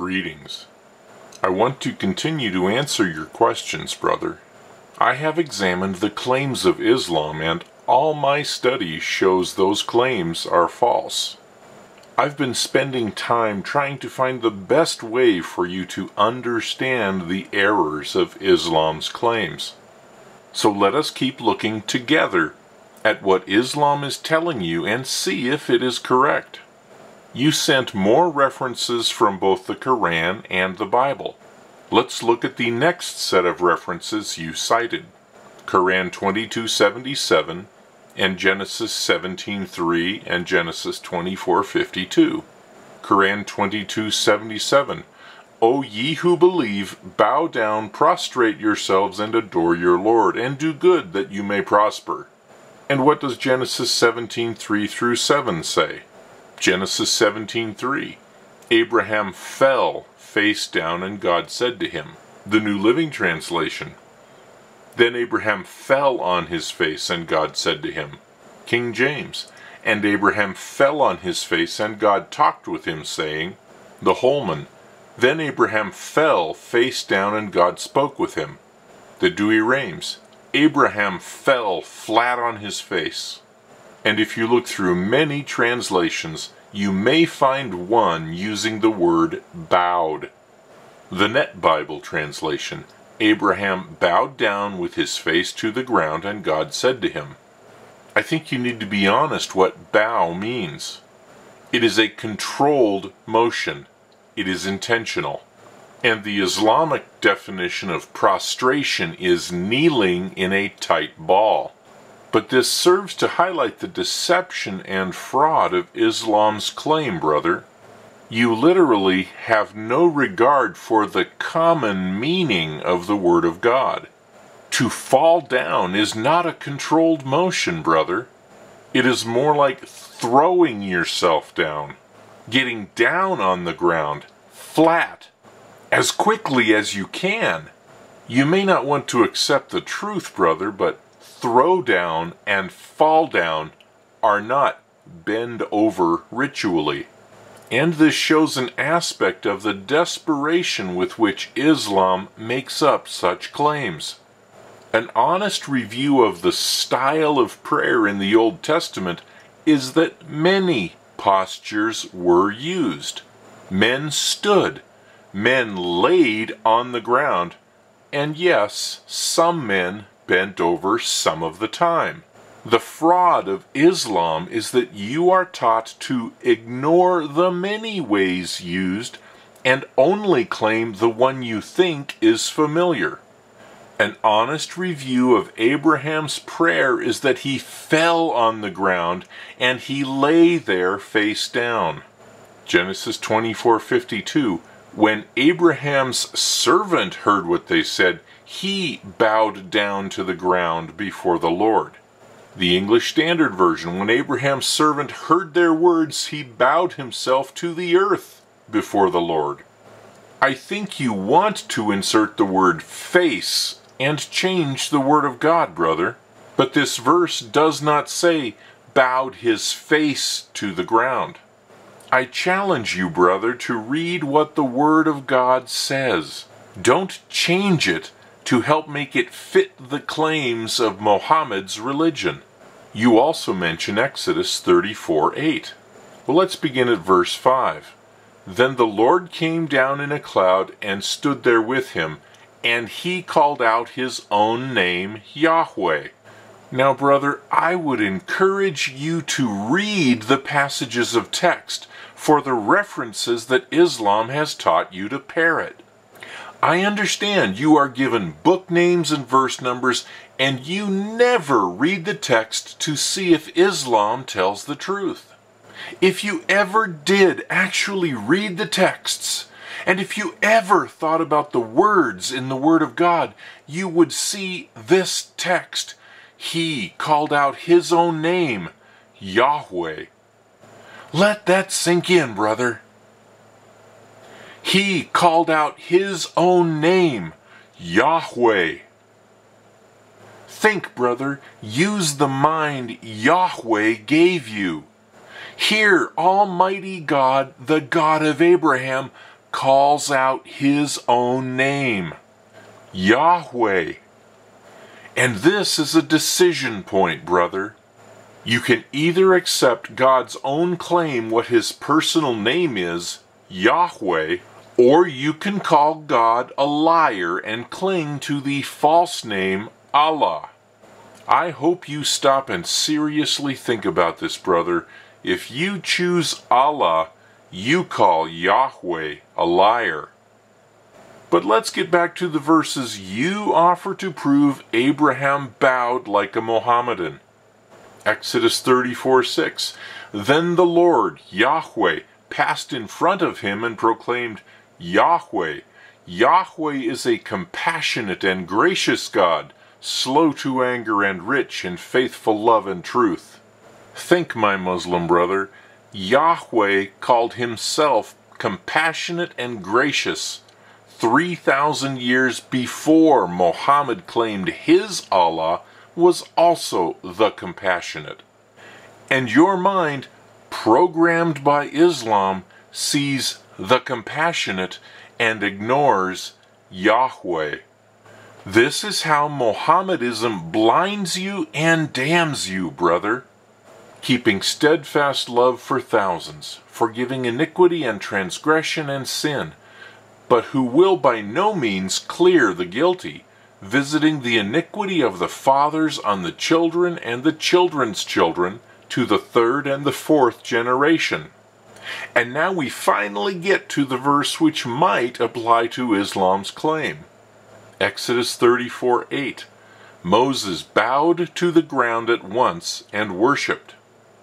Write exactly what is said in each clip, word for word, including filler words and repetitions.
Greetings. I want to continue to answer your questions, brother. I have examined the claims of Islam, and all my study shows those claims are false. I've been spending time trying to find the best way for you to understand the errors of Islam's claims. So let us keep looking together at what Islam is telling you and see if it is correct. You sent more references from both the Quran and the Bible. Let's look at the next set of references you cited. Quran twenty-two seventy-seven and Genesis seventeen three and Genesis twenty-four fifty-two. Quran twenty-two seventy-seven. O ye who believe, bow down, prostrate yourselves, and adore your Lord, and do good that you may prosper. And what does Genesis seventeen three through seven say? Genesis seventeen three. Abraham fell face down, and God said to him. The New Living Translation. Then Abraham fell on his face, and God said to him. King James. And Abraham fell on his face, and God talked with him, saying. The Holman. Then Abraham fell face down, and God spoke with him. The Douay-Rheims. Abraham fell flat on his face. And if you look through many translations, you may find one using the word bowed. The Net Bible translation. Abraham bowed down with his face to the ground, and God said to him. I think you need to be honest what bow means. It is a controlled motion. It is intentional. And the Islamic definition of prostration is kneeling in a tight ball. But this serves to highlight the deception and fraud of Islam's claim, brother. You literally have no regard for the common meaning of the Word of God. To fall down is not a controlled motion, brother. It is more like throwing yourself down, getting down on the ground, flat, as quickly as you can. You may not want to accept the truth, brother, but throw down and fall down are not bend over ritually. And this shows an aspect of the desperation with which Islam makes up such claims. An honest review of the style of prayer in the Old Testament is that many postures were used. Men stood, men laid on the ground, and yes, some men bent over some of the time. The fraud of Islam is that you are taught to ignore the many ways used and only claim the one you think is familiar. An honest review of Abraham's prayer is that he fell on the ground and he lay there face down. Genesis twenty-four fifty-two. When Abraham's servant heard what they said, he bowed down to the ground before the Lord. The English Standard Version. When Abraham's servant heard their words, he bowed himself to the earth before the Lord. I think you want to insert the word face and change the Word of God, brother. But this verse does not say, bowed his face to the ground. I challenge you, brother, to read what the Word of God says. Don't change it to help make it fit the claims of Muhammad's religion. You also mention Exodus thirty-four eight. Well, let's begin at verse five. Then the Lord came down in a cloud and stood there with him, and he called out his own name, Yahweh. Now, brother, I would encourage you to read the passages of text for the references that Islam has taught you to parrot. I understand you are given book names and verse numbers, and you never read the text to see if Islam tells the truth. If you ever did actually read the texts, and if you ever thought about the words in the Word of God, you would see this text. He called out his own name, Yahweh. Let that sink in, brother. He called out his own name, Yahweh. Think, brother. Use the mind Yahweh gave you. Here, Almighty God, the God of Abraham, calls out his own name, Yahweh. And this is a decision point, brother. You can either accept God's own claim what his personal name is, Yahweh, or you can call God a liar and cling to the false name, Allah. I hope you stop and seriously think about this, brother. If you choose Allah, you call Yahweh a liar. But let's get back to the verses you offer to prove Abraham bowed like a Mohammedan. Exodus thirty-four six. Then the Lord, Yahweh, passed in front of him and proclaimed, Yahweh, Yahweh is a compassionate and gracious God, slow to anger and rich in faithful love and truth. Think, my Muslim brother, Yahweh called himself compassionate and gracious three thousand years before Muhammad claimed his Allah was also the compassionate. And your mind, programmed by Islam, sees the compassionate and ignores Yahweh. This is how Mohammedism blinds you and damns you, brother. Keeping steadfast love for thousands, forgiving iniquity and transgression and sin, but who will by no means clear the guilty, visiting the iniquity of the fathers on the children and the children's children to the third and the fourth generation. And now we finally get to the verse which might apply to Islam's claim. Exodus thirty-four eight. Moses bowed to the ground at once and worshipped.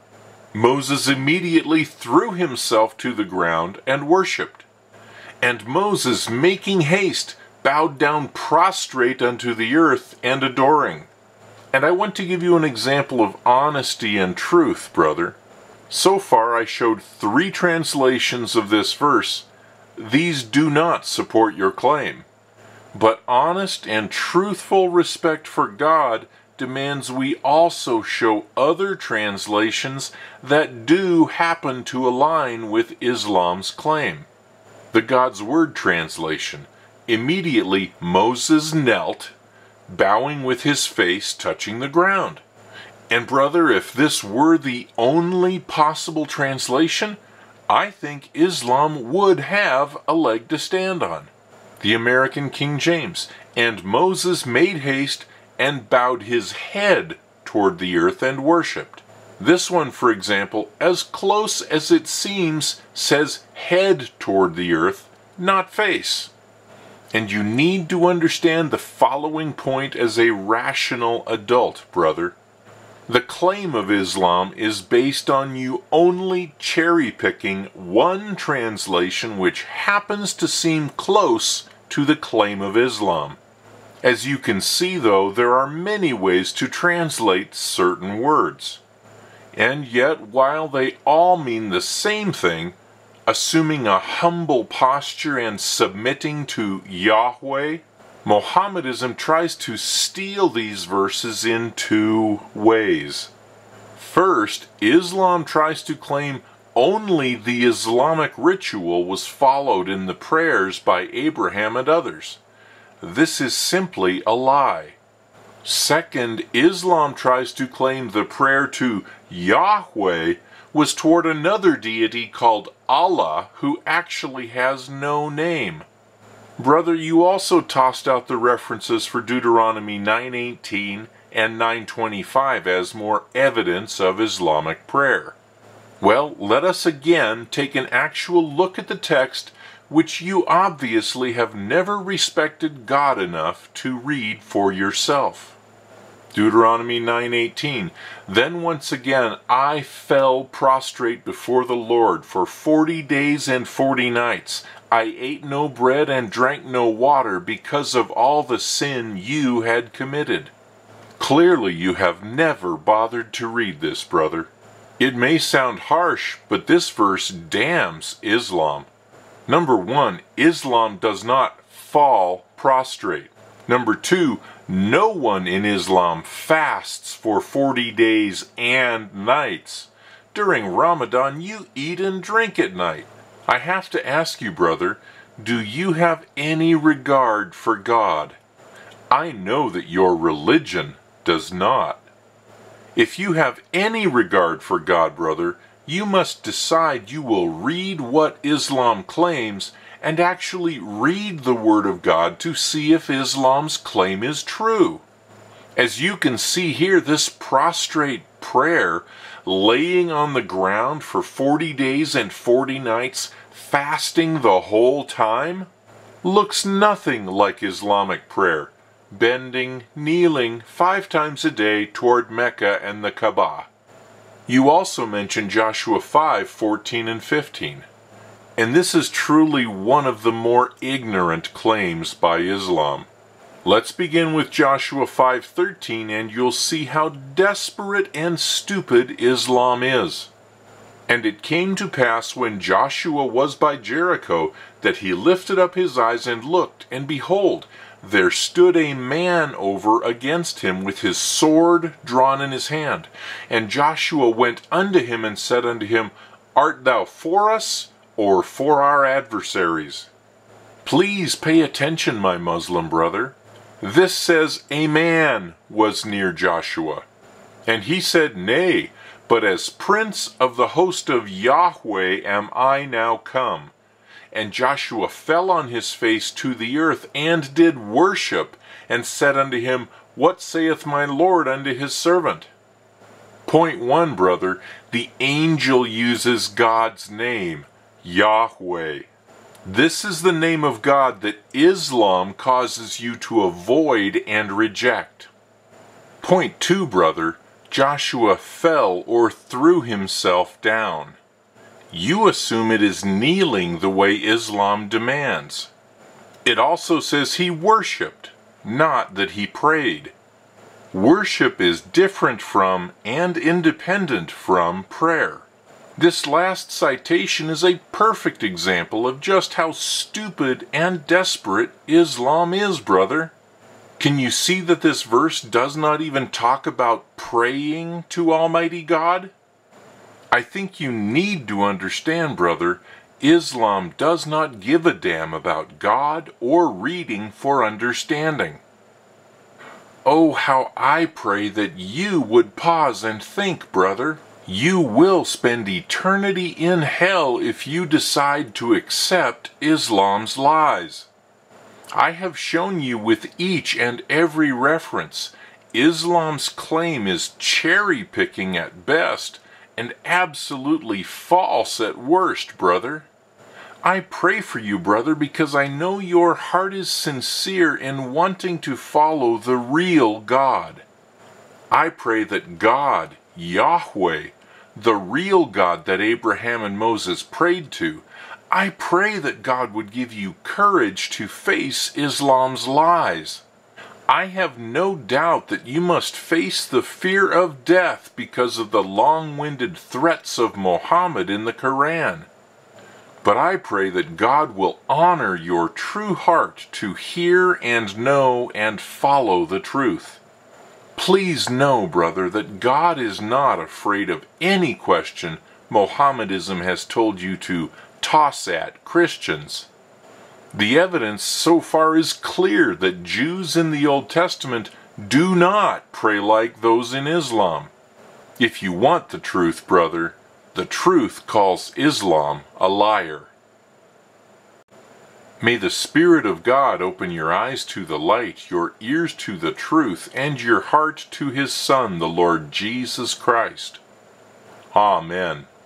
Moses immediately threw himself to the ground and worshipped. And Moses, making haste, bowed down prostrate unto the earth and adoring. And I want to give you an example of honesty and truth, brother. So far I showed three translations of this verse. These do not support your claim. But honest and truthful respect for God demands we also show other translations that do happen to align with Islam's claim. The God's Word translation. Immediately Moses knelt, bowing with his face touching the ground. And brother, if this were the only possible translation, I think Islam would have a leg to stand on. The American King James. And Moses made haste and bowed his head toward the earth and worshipped. This one, for example, as close as it seems, says head toward the earth, not face. And you need to understand the following point as a rational adult, brother. The claim of Islam is based on you only cherry-picking one translation which happens to seem close to the claim of Islam. As you can see, though, there are many ways to translate certain words. And yet, while they all mean the same thing, assuming a humble posture and submitting to Yahweh, Mohammedism tries to steal these verses in two ways. First, Islam tries to claim only the Islamic ritual was followed in the prayers by Abraham and others. This is simply a lie. Second, Islam tries to claim the prayer to Yahweh was toward another deity called Allah, who actually has no name. Brother, you also tossed out the references for Deuteronomy nine eighteen and nine twenty-five as more evidence of Islamic prayer. Well, let us again take an actual look at the text which you obviously have never respected God enough to read for yourself. Deuteronomy nine eighteen. Then once again I fell prostrate before the Lord for forty days and forty nights. I ate no bread and drank no water because of all the sin you had committed. Clearly you have never bothered to read this, brother. It may sound harsh, but this verse damns Islam. Number one, Islam does not fall prostrate. Number two, no one in Islam fasts for forty days and nights. During Ramadan, you eat and drink at night. I have to ask you, brother, Do you have any regard for God? I know that your religion does not. If you have any regard for God, brother, you must decide you will read what Islam claims and actually read the Word of God to see if Islam's claim is true. As you can see here, this prostrate prayer, laying on the ground for forty days and forty nights, fasting the whole time, looks nothing like Islamic prayer, bending, kneeling five times a day toward Mecca and the Kaaba. You also mention Joshua five, fourteen and fifteen. And this is truly one of the more ignorant claims by Islam. Let's begin with Joshua five thirteen, and you'll see how desperate and stupid Islam is. And it came to pass when Joshua was by Jericho, that he lifted up his eyes and looked, and behold, there stood a man over against him with his sword drawn in his hand. And Joshua went unto him and said unto him, Art thou for us, or for our adversaries? Please pay attention, my Muslim brother. This says a man was near Joshua. And he said, Nay, but as prince of the host of Yahweh am I now come. And Joshua fell on his face to the earth, and did worship, and said unto him, What saith my Lord unto his servant? Point one, brother, the angel uses God's name, Yahweh. This is the name of God that Islam causes you to avoid and reject. Point two, brother, Joshua fell or threw himself down. You assume it is kneeling the way Islam demands. It also says he worshipped, not that he prayed. Worship is different from and independent from prayer. This last citation is a perfect example of just how stupid and desperate Islam is, brother. Can you see that this verse does not even talk about praying to Almighty God? I think you need to understand, brother, Islam does not give a damn about God or reading for understanding. Oh, how I pray that you would pause and think, brother. You will spend eternity in hell if you decide to accept Islam's lies. I have shown you with each and every reference, Islam's claim is cherry-picking at best and absolutely false at worst, brother. I pray for you, brother, because I know your heart is sincere in wanting to follow the real God. I pray that God, Yahweh, the real God that Abraham and Moses prayed to, I pray that God would give you courage to face Islam's lies. I have no doubt that you must face the fear of death because of the long-winded threats of Muhammad in the Quran. But I pray that God will honor your true heart to hear and know and follow the truth. Please know, brother, that God is not afraid of any question Mohammedanism has told you to toss at Christians. The evidence so far is clear that Jews in the Old Testament do not pray like those in Islam. If you want the truth, brother, the truth calls Islam a liar. May the Spirit of God open your eyes to the light, your ears to the truth, and your heart to His Son, the Lord Jesus Christ. Amen.